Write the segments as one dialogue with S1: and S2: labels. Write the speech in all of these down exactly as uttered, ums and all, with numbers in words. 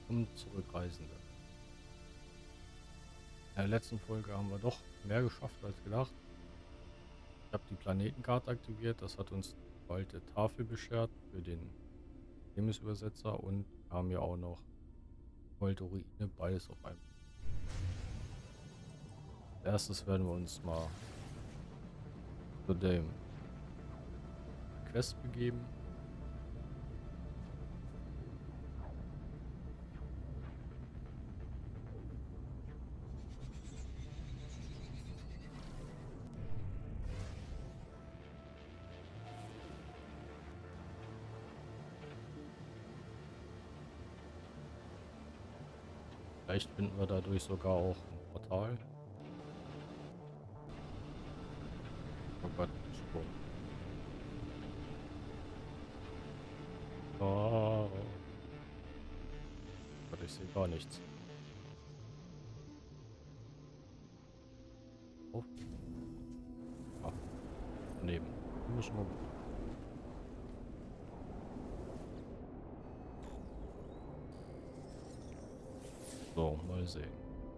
S1: um Zurückreisende. In der letzten Folge haben wir doch mehr geschafft als gedacht. Ich habe die Planetenkarte aktiviert. Das hat uns eine alte Tafel beschert für den Chemis-Übersetzer und wir haben ja auch noch Ruine, beides auf einmal. Als erstes werden wir uns mal zu dem Quest begeben. Vielleicht finden wir dadurch sogar auch ein Portal. Oh Gott, Sprung. Oh Gott, ich sehe gar nichts. Oh. Ah, daneben. Die müssen wir. So, mal sehen.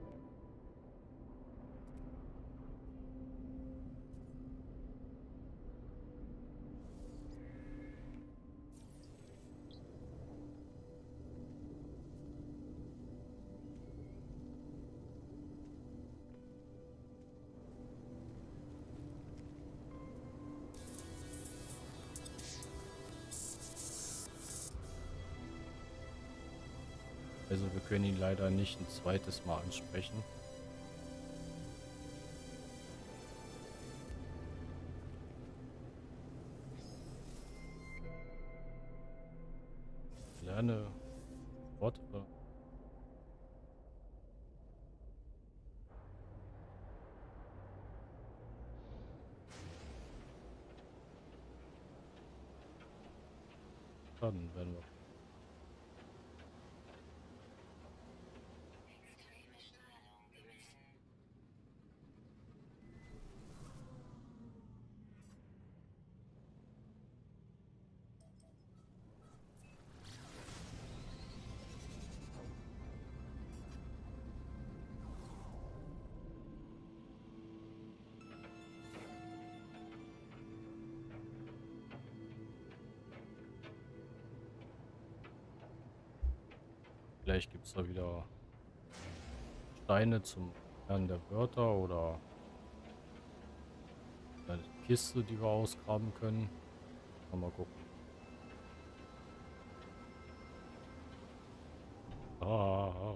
S1: Also wir können ihn leider nicht ein zweites Mal ansprechen. Lerne Worte. Dann werden wir. Vielleicht gibt es da wieder Steine zum Lernen der Wörter oder eine Kiste, die wir ausgraben können. Mal gucken. Ah,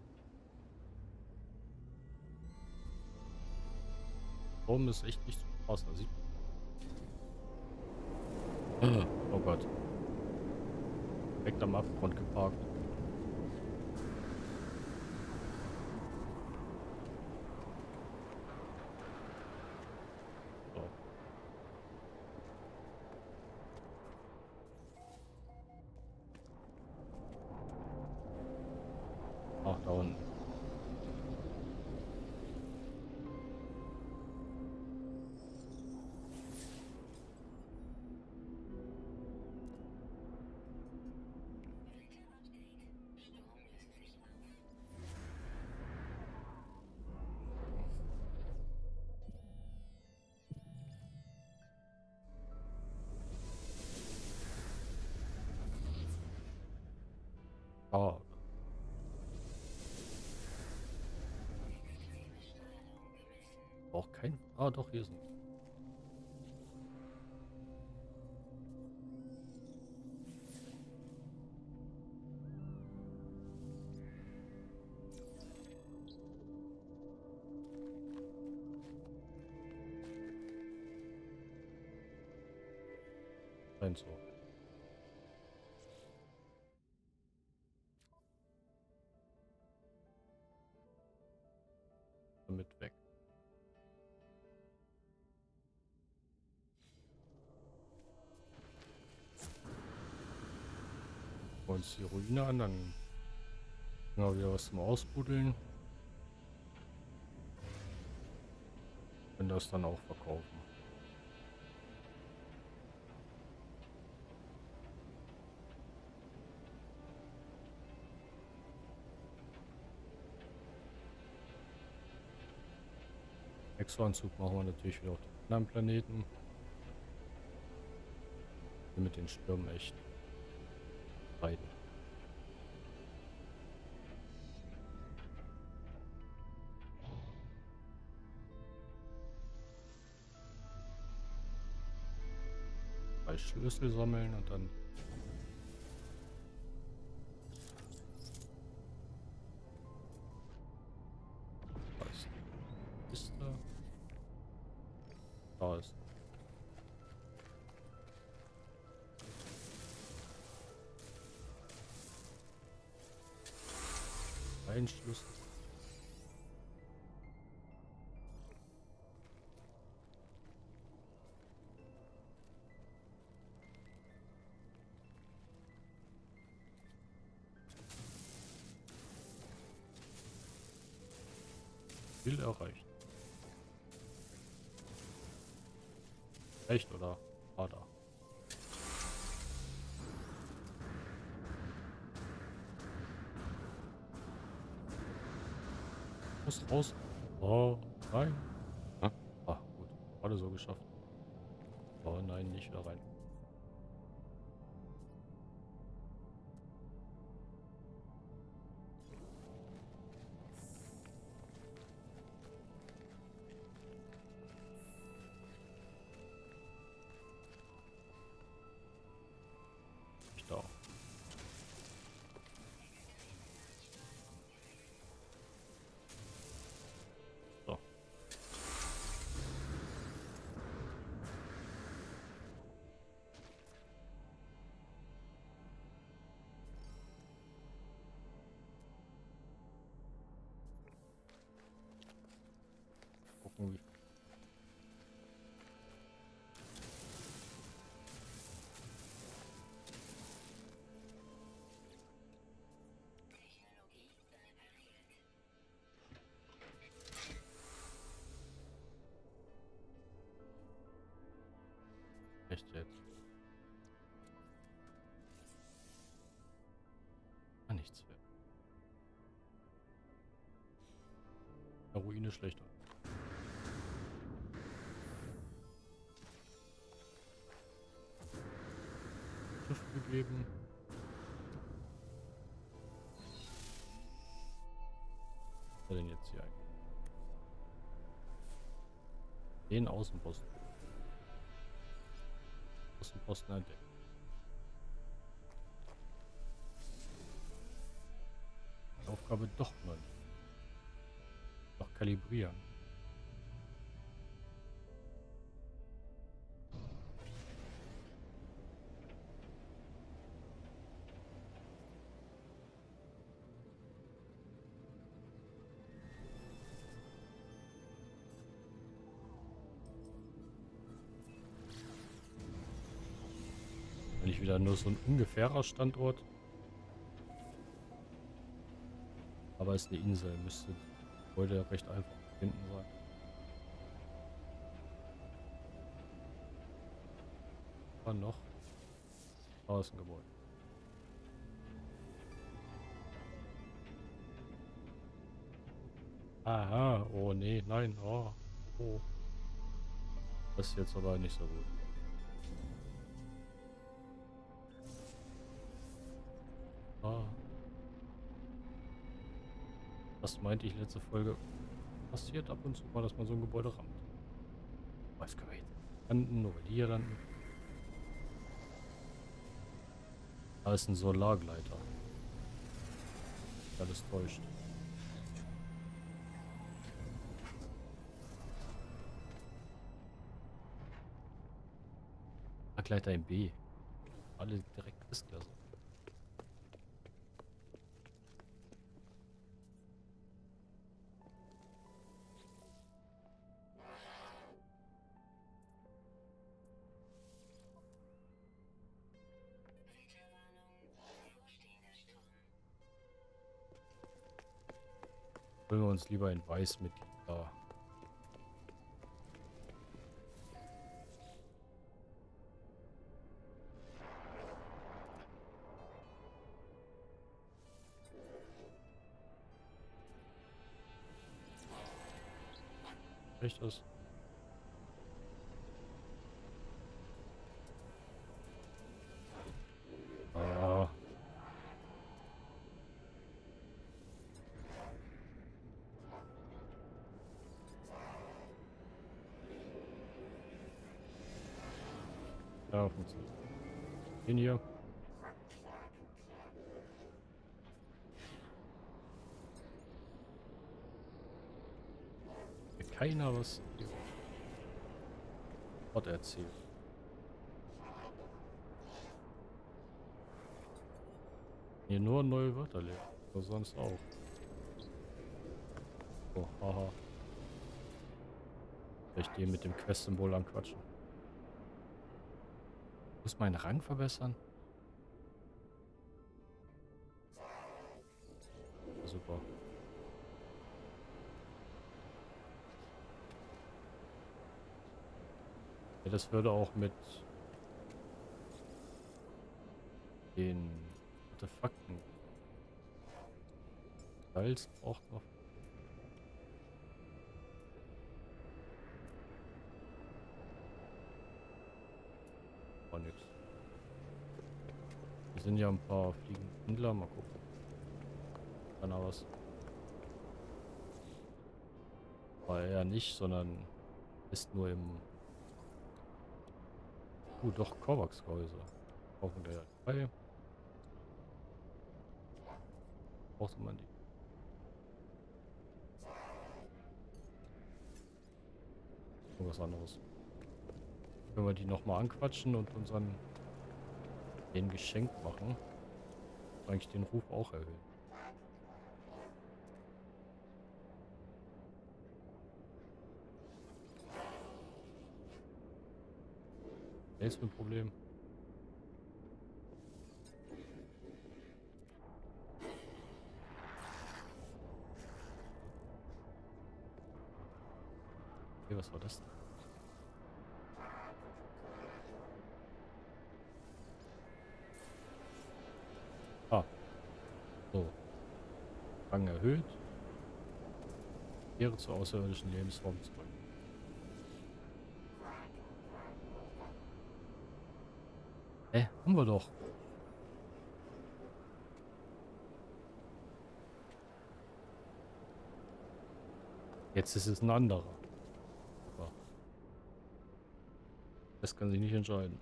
S1: Strom ist echt nicht zu krass. Da sieht man. Oh Gott. Direkt am Abgrund geparkt. So. Ach, da unten. Ah, auch kein. Ah, doch, hier sind. Nein, so. Damit weg. Uns die Ruine an, dann können wir wieder was zum Ausbuddeln. Und das dann auch verkaufen. Exo-Anzug machen wir natürlich wieder auf den anderen Planeten. Hier mit den Stürmen echt beiden. Drei Schlüssel sammeln und dann was ist da? Da ist. Ein Schlüssel. Ziel erreicht. Echt oder? Ah, da. Muss raus. Oh, nein. Ah, ah gut. Gerade so geschafft. Oh nein, nicht wieder rein. Nicht da. So. Gucken, wie. Echt jetzt? Ah, nichts mehr. Der Ruine schlechter. Schiff gegeben. Was war denn jetzt hier eigentlich? Den Außenposten. Außenposten entdeckt. Aufgabe doch mal. Noch kalibrieren. Wenn ich wieder nur so ein ungefährer Standort. Aber es ist eine Insel, müsste heute recht einfach zu finden sein. Aber noch. Da ist ein Gebäude. Aha, oh nee, nein, oh, oh. Das ist jetzt aber nicht so gut. Ah. Das meinte ich letzte Folge. Passiert ab und zu mal, dass man so ein Gebäude rammt. Was können wir jetzt landen, nur weil die hier landen? Da ist ein Solargleiter. Alles täuscht. Gleiter in B. Alle direkt S-Klasse. Holen wir uns lieber in Weiß mit da. Echt das? Ah, ja, funktioniert. Den hier. Mir keiner was hier Wort erzählt. Hier nur neue Wörter lernen. Aber sonst auch. Oh, haha. Vielleicht den mit dem Quest-Symbol anquatschen. Muss meinen Rang verbessern? Ja, super. Ja, das würde auch mit den Artefakten. Salz braucht noch. Oh, nix. Hier sind ja ein paar fliegende Händler. Mal gucken. Kann er was. War er nicht, sondern ist nur im. Uh, doch, Kovacs-Gehäuse. Brauchen wir ja drei. Braucht man die. Irgendwas anderes. Können wir die nochmal anquatschen und unseren den Geschenk machen. Eigentlich den Ruf auch erhöhen. Der ist ein Problem. Okay, was war das denn? Ah, so. Rang erhöht. Kehre zur außerirdischen Lebensform zurück. Hä? Haben wir doch. Jetzt ist es ein anderer. Aber das kann sich nicht entscheiden.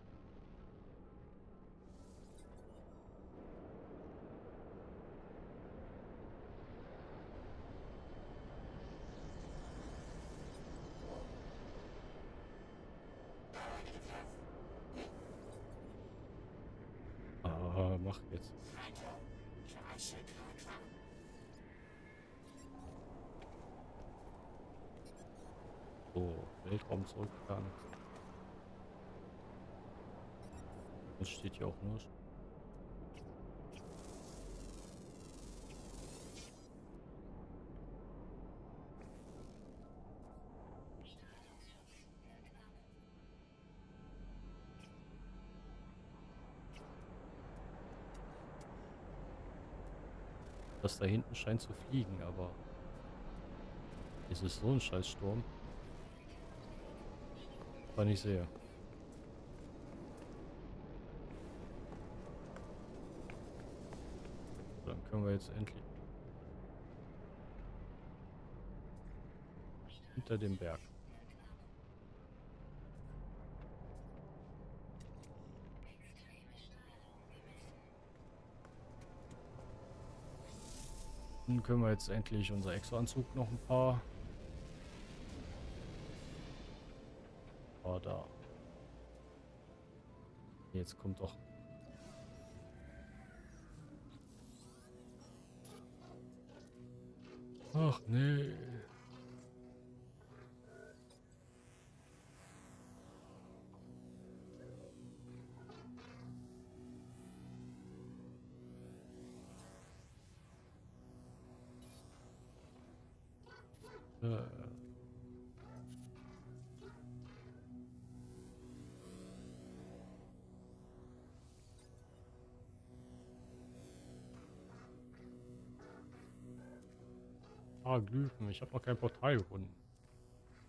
S1: Ah, mach jetzt. So, Weltraum zurückfahren. Das steht hier auch nur. Das da hinten scheint zu fliegen, aber ist es so ein Scheißsturm? War nicht sehr. Dann können wir jetzt endlich hinter dem Berg. Dann können wir jetzt endlich unser Exo-Anzug noch ein paar. Oh, da. Jetzt kommt doch. Ach nee. Äh. Ah, Glyphen. Ich habe noch kein Portal gefunden.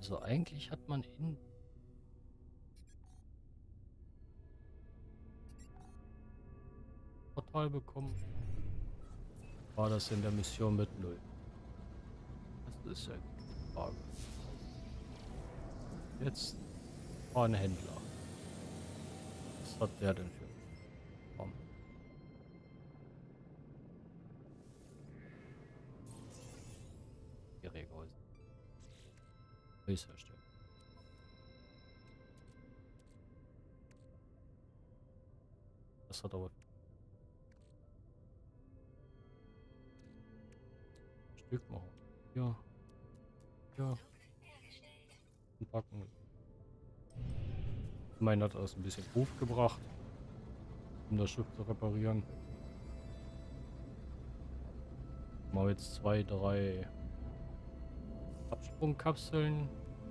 S1: Also eigentlich hat man in Portal bekommen. War das in der Mission mit null? Das ist ja die Frage. Jetzt war ein Händler. Was hat der denn für Form? Geräthäuser. Neues herstellen. Das hat aber Stück machen. Ja, ja. Packen. Mein hat das ein bisschen Ruf gebracht, um das Schiff zu reparieren. Mal jetzt zwei, drei Absprungkapseln.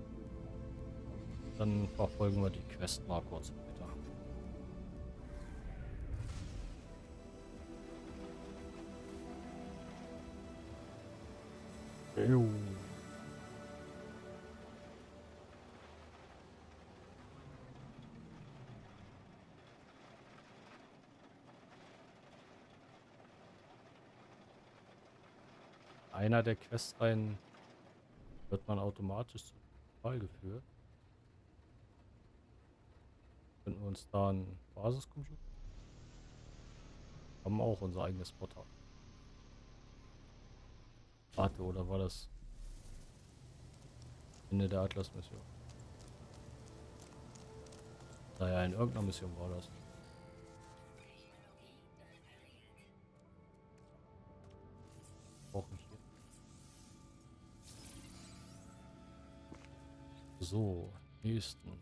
S1: Dann verfolgen wir die Quest mal kurz weiter. Jo. Einer der Questreihen wird man automatisch zum Fall geführt. Finden wir uns da einen Basiscomputer. Haben auch unser eigenes Portal. Warte, oder war das Ende der Atlas-Mission? Naja, in irgendeiner Mission war das. Auch nicht hier. So, nächsten.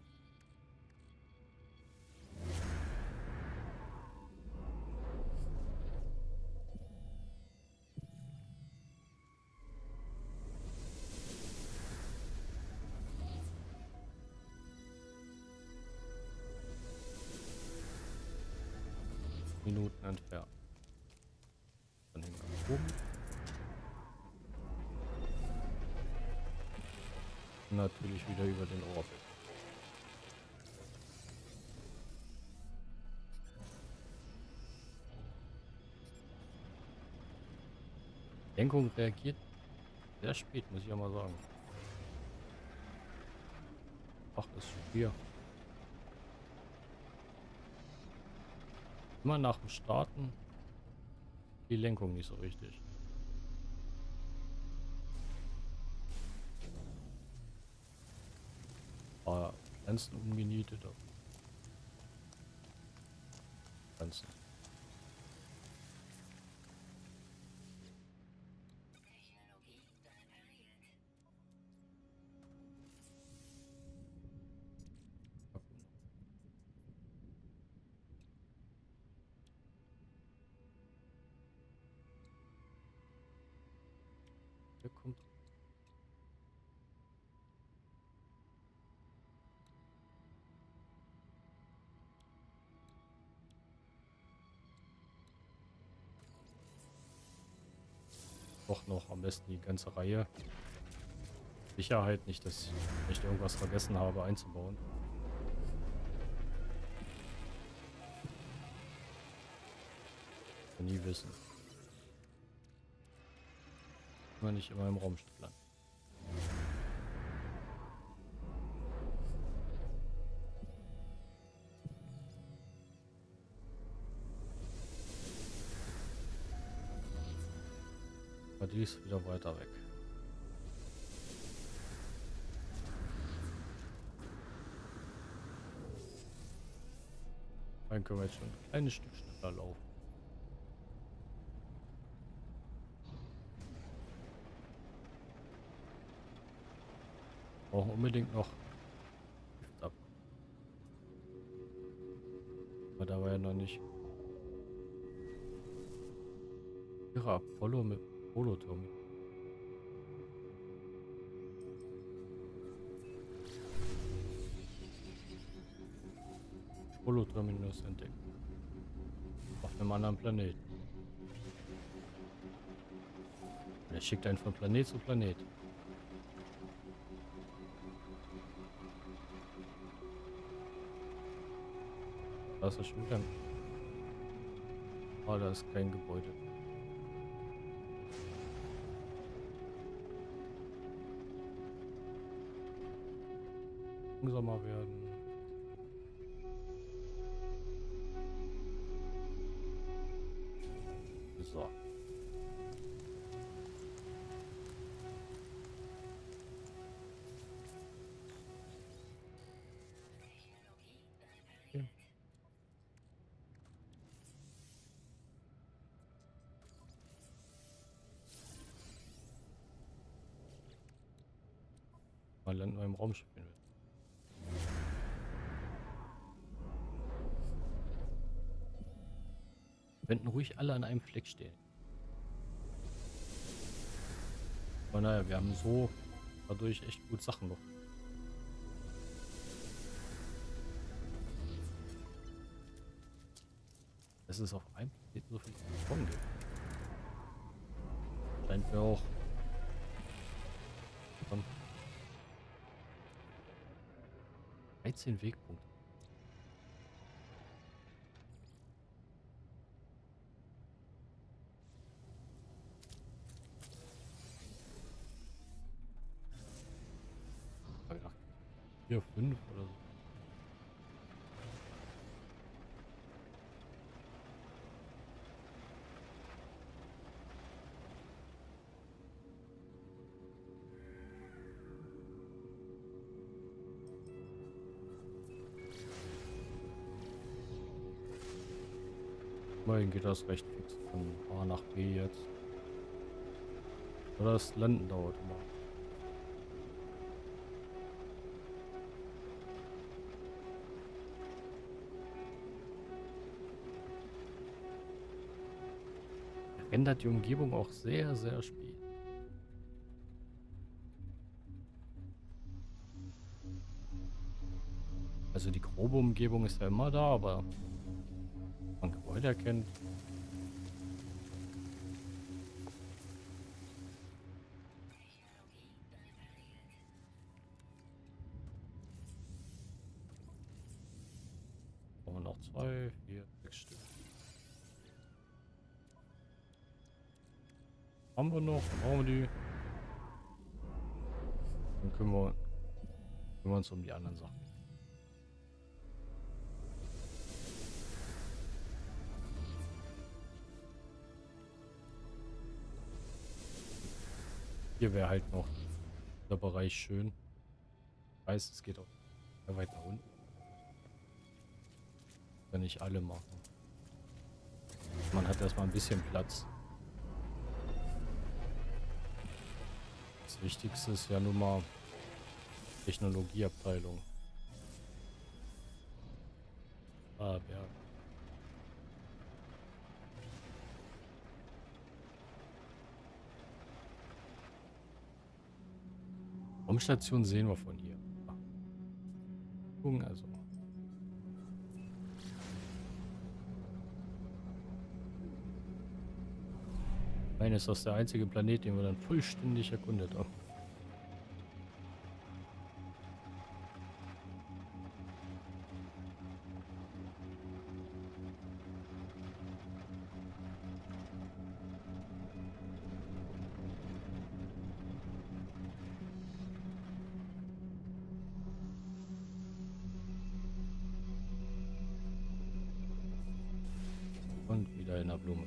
S1: Minuten entfernt. Dann hängen wir oben. Und natürlich wieder über den Orbit. Lenkung reagiert sehr spät, muss ich ja mal sagen. Ach, ist schon hier. Immer nach dem Starten die Lenkung nicht so richtig. War Grenzen ungenietet. Grenzen. Hier kommt doch noch am besten die ganze Reihe. Sicherheit nicht, dass ich nicht irgendwas vergessen habe einzubauen. Ich nie wissen. Immer nicht immer im Raumschiff landen. Aber die ist wieder weiter weg. Dann können wir jetzt schon ein kleines Stück schneller laufen. Brauchen unbedingt noch Gift ab. Aber da war ja noch nicht. Ihre Apollo mit Holoturm. Holoterminus entdeckt. Auf einem anderen Planeten. Er schickt einen von Planet zu Planet. Da ist ja schon wieder. Ah, da ist kein Gebäude. Langsamer werden. So. Okay. Mal landen wir im Raumschiff. Könnten ruhig alle an einem Fleck stehen. Aber naja, wir haben so dadurch echt gut Sachen noch. Es ist auf einem Planeten so viel Strom gibt. Scheint mir auch. Komm. dreizehn Wegpunkte. vier, fünf oder so. Immerhin geht das recht fix von A nach B jetzt. Oder das Landen dauert immer. Ändert die Umgebung auch sehr, sehr spät. Also die grobe Umgebung ist ja immer da, aber man Gebäude erkennt. Brauchen wir noch zwei, vier, sechs Stück. Haben wir noch, brauchen wir die. Dann können wir, können wir uns um die anderen Sachen. Hier wäre halt noch der Bereich schön. Ich weiß, es geht auch sehr weit nach unten. Kann nicht alle machen. Man hat erstmal ein bisschen Platz. Das Wichtigste ist ja nun mal Technologieabteilung. Ah, Berg. Raumstation sehen wir von hier. Also. Nein, ist das der einzige Planet, den wir dann vollständig erkundet haben. Und wieder in der Blume.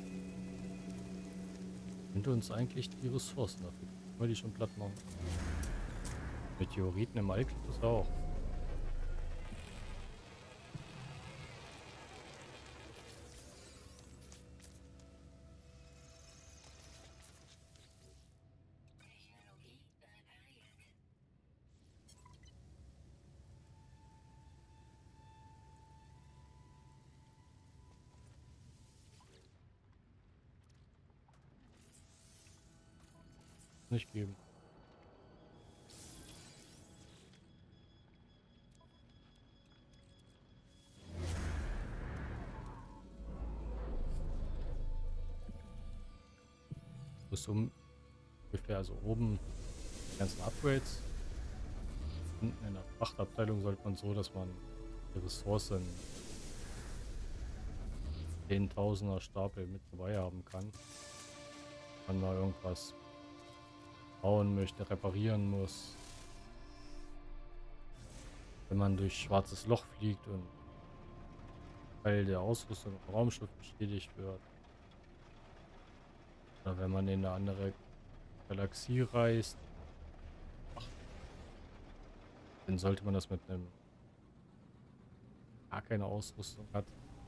S1: Könnte uns eigentlich die Ressourcen dafür, weil die schon platt machen. Meteoriten im All gibt es auch. Nicht geben. Bis um ungefähr, also oben die ganzen Upgrades. Unten in der Frachtabteilung sollte man so, dass man die Ressourcen Zehntausender Stapel mit dabei haben kann. Wenn man irgendwas bauen möchte, reparieren muss. Wenn man durch schwarzes Loch fliegt und Teil der Ausrüstung im Raumschiff beschädigt wird. Oder wenn man in eine andere Galaxie reist. Ach, dann sollte man das mit einem gar keine Ausrüstung hat.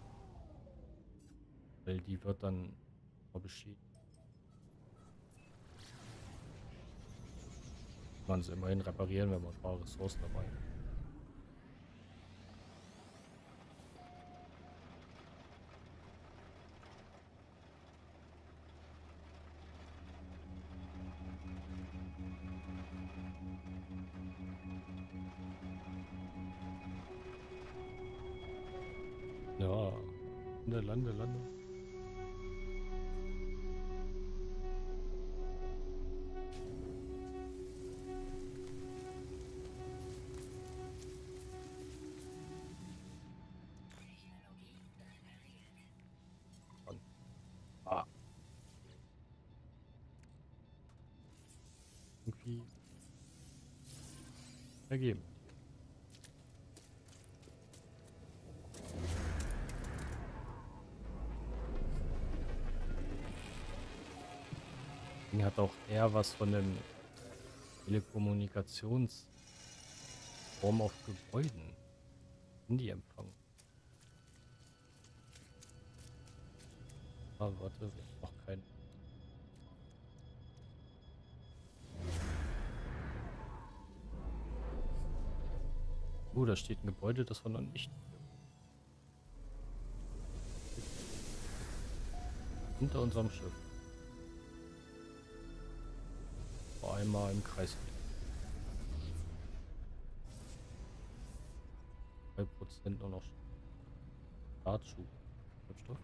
S1: Weil die wird dann beschädigt. Man es immerhin reparieren, wenn man ein paar Ressourcen dabei hat. Ja, lande, lande, lande. Und, ah, irgendwie ergeben. Ding hat auch eher was von dem Telekommunikationsform auf Gebäuden. Handyempfang. Ah, warte, wir haben noch kein. Oh, da steht ein Gebäude, das wir noch nicht. Hinter unserem Schiff. Vor einmal im Kreis. zwei Prozent nur noch Startschub. Treibstoff.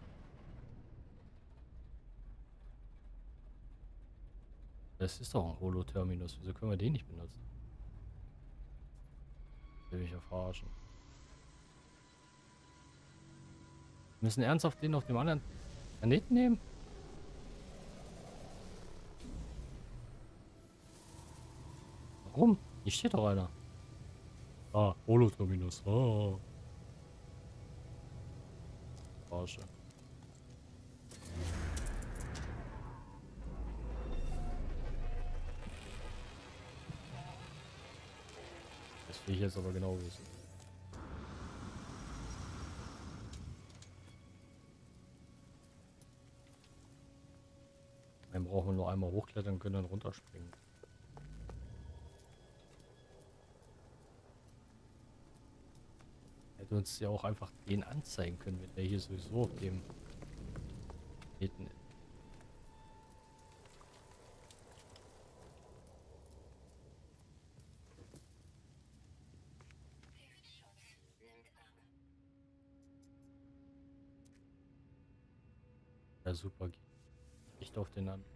S1: Das ist doch ein Holo-Terminus. Wieso können wir den nicht benutzen? Will mich ja verarschen. Wir müssen ernsthaft den auf dem anderen Planeten nehmen? Warum? Hier steht doch einer. Ah, Holo-Terminus. Oh. Verarsche. Das will ich jetzt aber genau wissen. Dann brauchen wir nur einmal hochklettern können und runterspringen. Hätte uns ja auch einfach den anzeigen können, wenn der hier sowieso auf dem Planeten ist. Ja, super. Geht echt auf den an.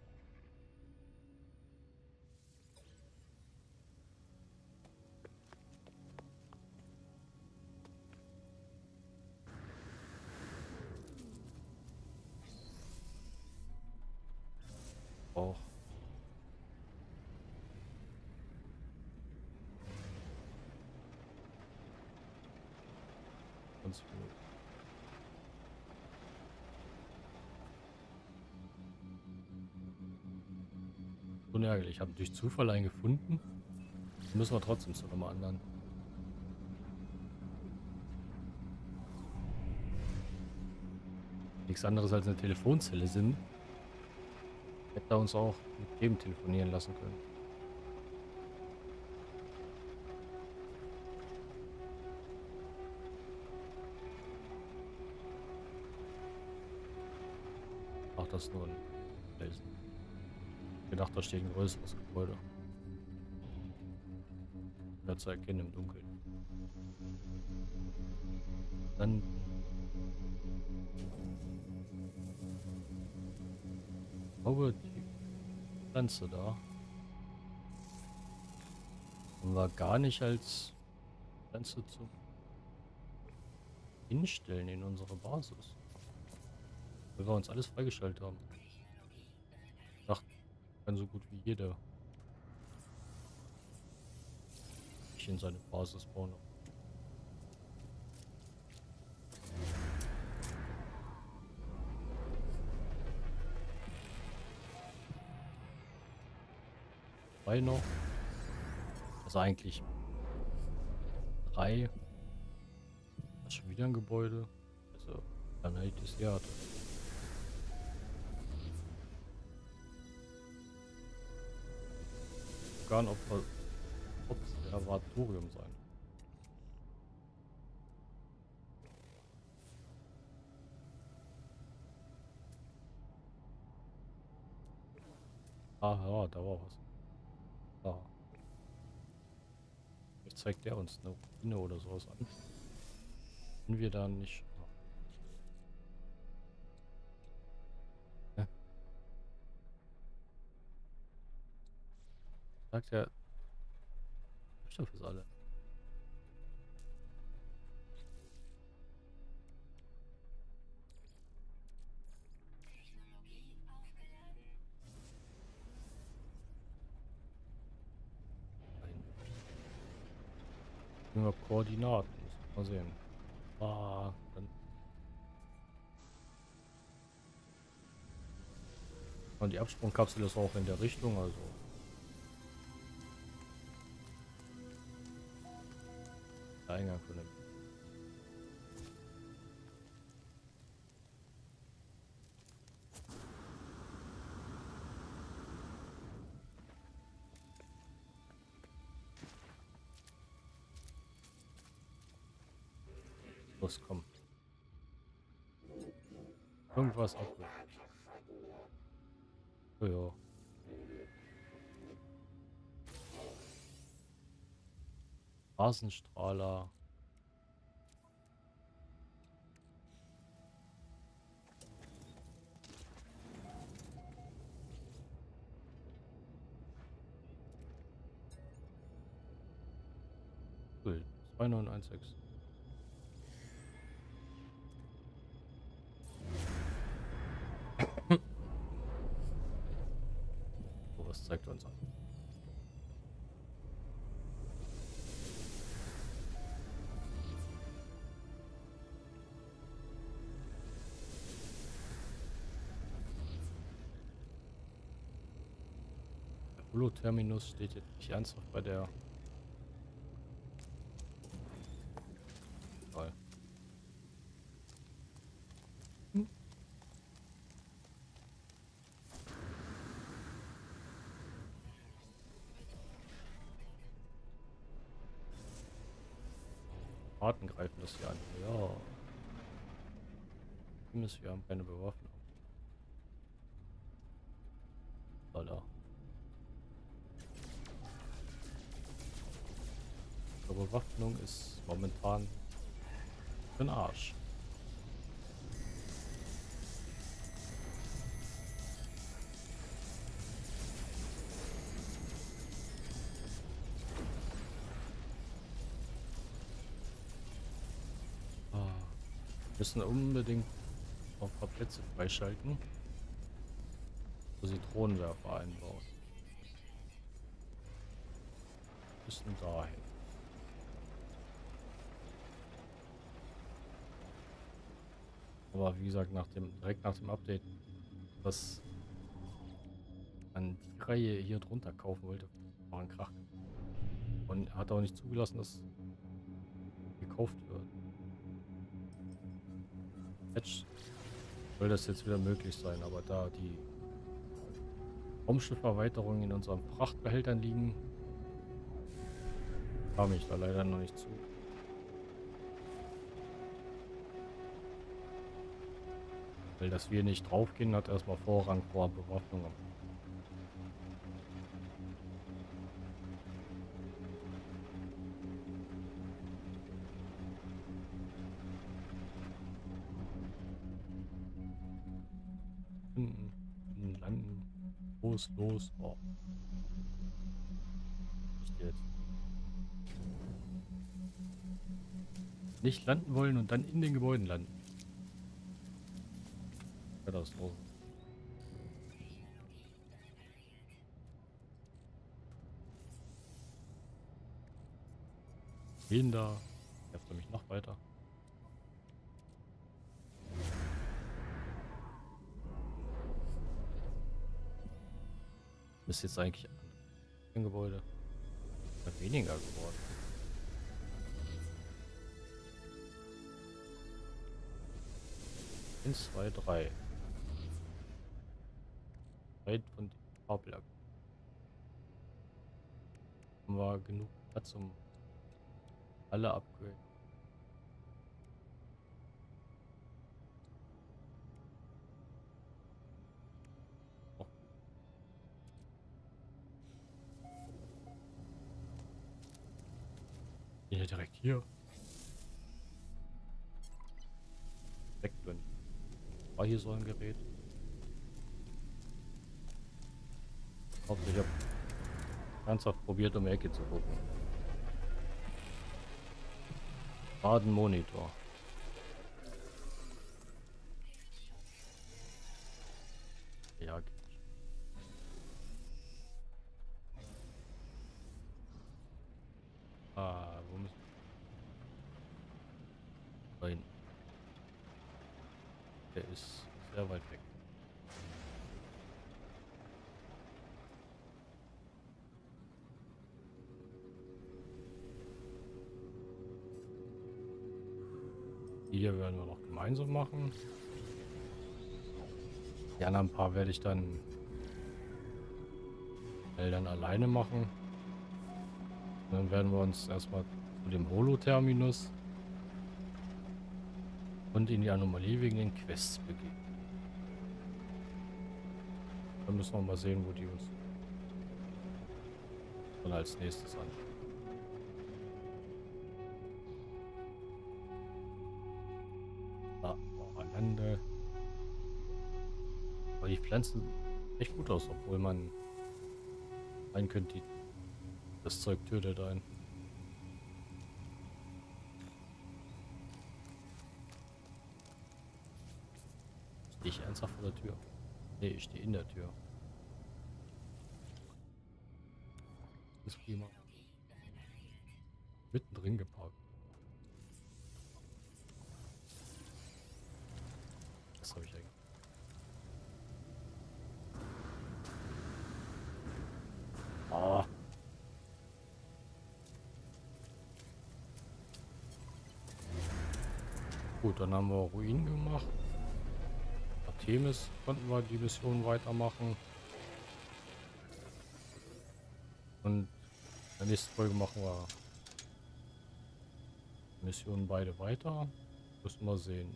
S1: Auch. Ganz gut. Unärgerlich. Ich habe durch Zufall einen gefunden. Müssen wir trotzdem zu einem anderen. Nichts anderes als eine Telefonzelle sind. Hätte er uns auch mit dem telefonieren lassen können. Ach, das ist nur ein Felsen. Ich gedacht, da steht ein größeres Gebäude. Schwer zu erkennen im Dunkeln. Dann ich glaube, die Grenze da haben wir gar nicht als Grenze zum Hinstellen in unsere Basis. Weil wir uns alles freigestellt haben. Ich dachte, kann so gut wie jeder sich in seine Basis bauen. Zwei noch. Also eigentlich drei. Das ist schon wieder ein Gebäude. Also, dann hätte ich das hier hatte. Gar nicht, ob ob es Observatorium sein. Ah ja, da war was. Da. Vielleicht zeigt der uns eine Ruine oder sowas an. Wenn wir da nicht. Ja. Sagt er, Stoff ist alle. Nur Koordinaten. Mal sehen. Ah, dann. Und die Absprungkapsel ist auch in der Richtung, also. Der Eingang von dem. Los, komm. Irgendwas ab. Oh ja. Rasenstrahler. Cool. zwei neun eins sechs. So, was zeigt er uns an? Der Holo-Terminus steht jetzt nicht ernsthaft bei der. Toll. Hm. Arten greifen das hier an. Ja. Wir haben keine Bewaffnung. Alter. Die Bewaffnung ist momentan für den Arsch. Ah, wir müssen unbedingt noch ein paar Plätze freischalten, wo sie Drohnenwerfer einbauen. Wir müssen dahin. Aber wie gesagt, nach dem, direkt nach dem Update, was man die Reihe hier drunter kaufen wollte, war ein Krach. Und er hat auch nicht zugelassen, dass gekauft wird. Jetzt soll das jetzt wieder möglich sein, aber da die Raumschifferweiterungen in unseren Frachtbehältern liegen, kam ich da leider noch nicht zu. Weil dass wir nicht draufgehen, hat erstmal Vorrang vor Bewaffnung. Landen. Los, los. Oh. Nicht jetzt. Nicht landen wollen und dann in den Gebäuden landen. Katastrophe. Den da. Nervt er mich noch weiter. Ist jetzt eigentlich ein Gebäude weniger geworden. eins, zwei, drei. Drei von den Farbwerk. Haben wir genug Platz, um alle Upgrade. Oh. Hier direkt hier. Weg drin. War hier so ein Gerät. Hauptsächlich habe ernsthaft probiert, um die Ecke zu gucken. Baden-Monitor. Ja, geht nicht. Ah, wo müssen wir rein? Der ist sehr weit weg. Hier werden wir noch gemeinsam machen. Die anderen paar werde ich dann schnell dann alleine machen. Und dann werden wir uns erstmal zu dem Holo-Terminus und in die Anomalie wegen den Quests begeben. Dann müssen wir mal sehen, wo die uns dann als nächstes anschauen. Da, Lande. Aber die Pflanzen sehen echt gut aus, obwohl man meinen könnte, die, das Zeug tötet einen. Stehe ich ernsthaft vor der Tür? Nee, ich stehe in der Tür. Das ist prima. Mittendrin geparkt. Das habe ich eigentlich. Ah. Gut, dann haben wir Ruinen gemacht. Artemis konnten wir die Mission weitermachen. Und in der nächsten Folge machen wir Missionen beide weiter. Müssen wir sehen.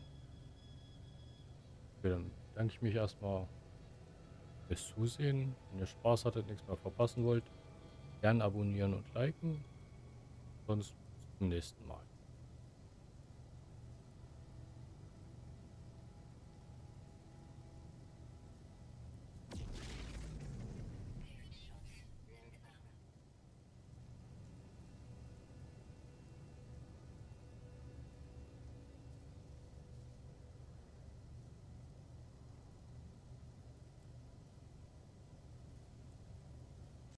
S1: Okay, dann danke ich mich erstmal fürs Zusehen. Wenn ihr Spaß hattet, nichts mehr verpassen wollt, gerne abonnieren und liken. Sonst bis zum nächsten Mal.